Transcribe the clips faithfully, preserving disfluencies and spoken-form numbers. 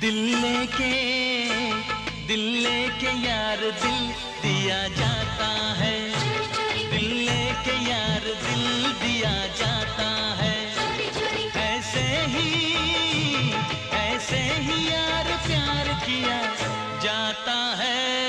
दिल लेके दिल लेके यार दिल दिया जाता है, दिल लेके यार दिल दिया जाता है। ऐसे ही ऐसे ही यार प्यार किया जाता है।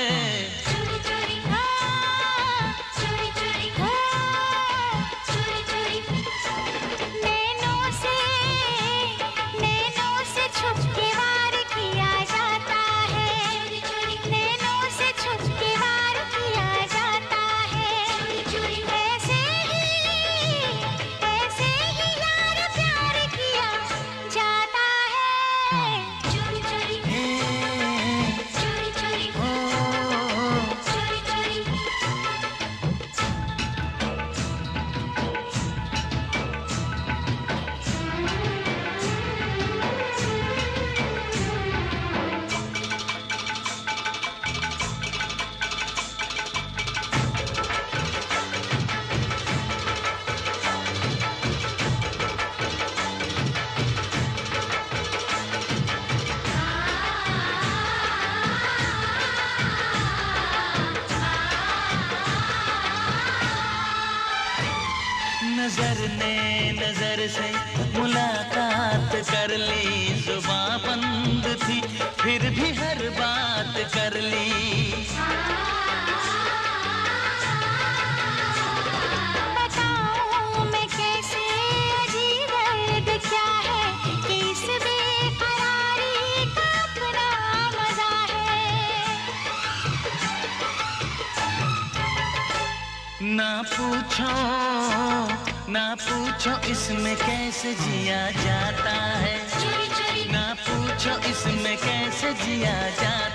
नजर ने नजर से मुलाकात कर ली, जुबां बंद थी फिर भी हर बात कर ली। बताऊं मैं कैसे अजीब दर्द क्या है कि इस बेकरारी का अपना मजा है। ना पूछो ना पूछो इसमें कैसे जिया जाता है, ना पूछो इसमें कैसे जिया जाता है।